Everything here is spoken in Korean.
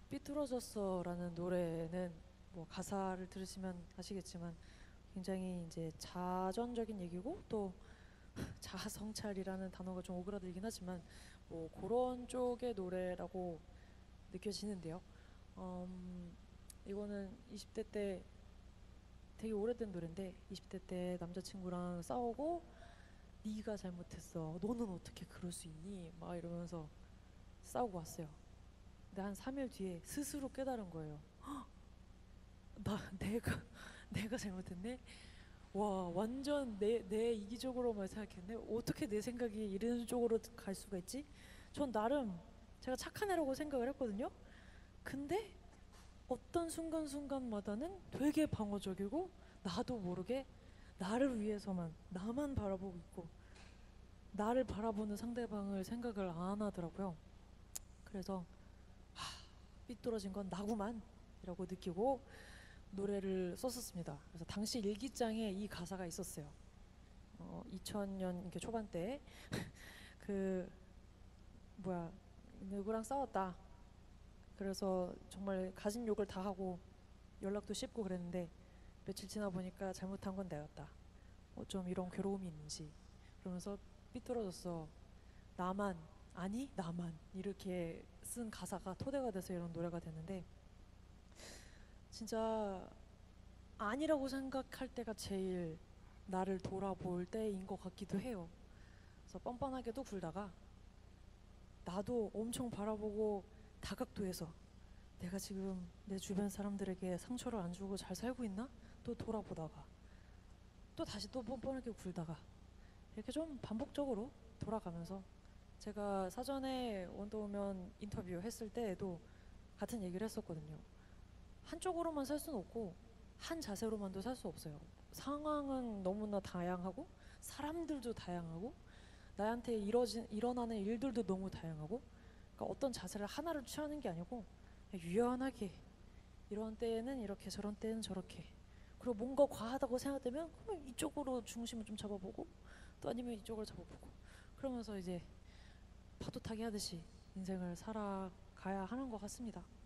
삐뚤어졌어라는 노래는 뭐 가사를 들으시면 아시겠지만 굉장히 이제 자전적인 얘기고 또 자아성찰이라는 단어가 좀 오그라들긴 하지만 뭐 그런 쪽의 노래라고 느껴지는데요. 이거는 20대 때 되게 오래된 노래인데 20대 때 남자친구랑 싸우고 네가 잘못했어. 너는 어떻게 그럴 수 있니? 막 이러면서 싸우고 왔어요. 근데 한 3일 뒤에 스스로 깨달은 거예요. 나 내가 내가 잘못했네. 와 완전 내 이기적으로만 생각했네. 어떻게 내 생각이 이런 쪽으로 갈 수가 있지? 전 나름 제가 착한 애라고 생각을 했거든요. 근데 어떤 순간순간마다는 되게 방어적이고 나도 모르게 나를 위해서만 나만 바라보고 있고 나를 바라보는 상대방을 생각을 안 하더라고요. 그래서 삐뚤어진 건 나구만 이라고 느끼고 노래를 썼었습니다. 그래서 당시 일기장에 이 가사가 있었어요. 2000년 이렇게 초반때 그 뭐야 누구랑 싸웠다. 그래서 정말 가진 욕을 다 하고 연락도 씹고 그랬는데 며칠 지나 보니까 잘못한 건 내였다. 어쩜 이런 괴로움이 있는지. 그러면서 삐뚤어졌어. 나만 아니 나만 이렇게 쓴 가사가 토대가 돼서 이런 노래가 됐는데 진짜 아니라고 생각할 때가 제일 나를 돌아볼 때인 것 같기도 해요. 그래서 뻔뻔하게도 굴다가 나도 엄청 바라보고 다각도에서 내가 지금 내 주변 사람들에게 상처를 안 주고 잘 살고 있나? 또 돌아보다가 또 다시 또 뻔뻔하게 굴다가 이렇게 좀 반복적으로 돌아가면서 제가 사전에 원더우먼 인터뷰 했을 때에도 같은 얘기를 했었거든요. 한쪽으로만 살 수는 없고 한 자세로만도 살 수 없어요. 상황은 너무나 다양하고 사람들도 다양하고 나한테 일어나는 일들도 너무 다양하고 그러니까 어떤 자세를 하나를 취하는 게 아니고 그냥 유연하게 이런 때에는 이렇게 저런 때는 저렇게 그리고 뭔가 과하다고 생각되면 그러면 이쪽으로 중심을 좀 잡아보고 또 아니면 이쪽을 잡아보고 그러면서 이제 파도 타기 하듯이 인생을 살아가야 하는 것 같습니다.